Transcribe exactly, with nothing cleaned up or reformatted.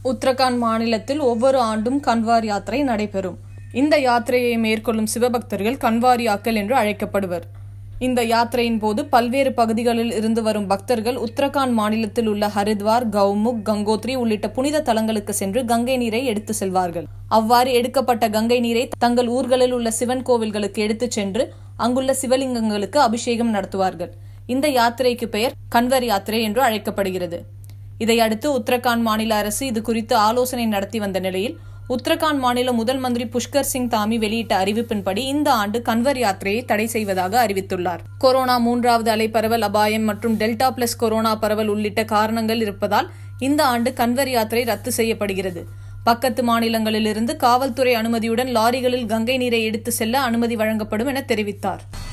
உத்தரகாண்ட் மாநிலத்தில் ஒவ்வொரு ஆண்டும் கன்வார் யாத்திரை நடைபெறும். இந்த யாத்திரையை மேற்கொள்ளும் சிவபக்தர்கள் கன்வாரியாக்கள் என்று அழைக்கப்படுவர். இந்த யாத்திரையின் போது பல்வேறு பகுதிகளில் இருந்து வரும் பக்தர்கள் உத்தரகாண்ட் மாநிலத்தில் உள்ள ஹரித்வார், கௌமுக், கங்கோத்ரி உள்ளிட்ட புனித தலங்களுக்கு சென்று கங்கை நீரை எடுத்து செல்வார்கள். அவ்வாறு எடுக்கப்பட்ட கங்கை நீரை தங்கள் ஊர்களில் உள்ள சிவன் கோவில்களுக்கு எடுத்துச் சென்று அங்குள்ள சிவலிங்கங்களுக்கு அபிஷேகம் நடத்துவார்கள். இந்த யாத்திரைக்கு பெயர் கன்வர் யாத்திரை என்று அழைக்கப்படுகிறது. இதையடுத்து உத்தரகாண்ட் மாநில அரசு இது குறித்து ஆலோசனை நடத்தி வந்த நிலையில் உத்தரகாண்ட் மாநில முதல் மந்திரி புஷ்கர் சிங் தாமி வெளியிட்ட அறிவிப்பின்படி இந்த ஆண்டு கன்வர் யாத்திரையை தடை செய்வதாக அறிவித்துள்ளார். கொரோனா மூன்றாவது அலை பரவல் அபாயம் மற்றும் டெல்டா பிளஸ் கொரோனா பரவல் உள்ளிட்ட காரணங்கள் இருப்பதால் இந்த ஆண்டு கன்வர் யாத்திரை ரத்து செய்யப்படுகிறது. பக்கத்து மாநிலங்களிலிருந்து காவல்துறை அனுமதியுடன் லாரிகளில் கங்கை நீரை எடுத்து செல்ல அனுமதி வழங்கப்படும் என தெரிவித்தார்.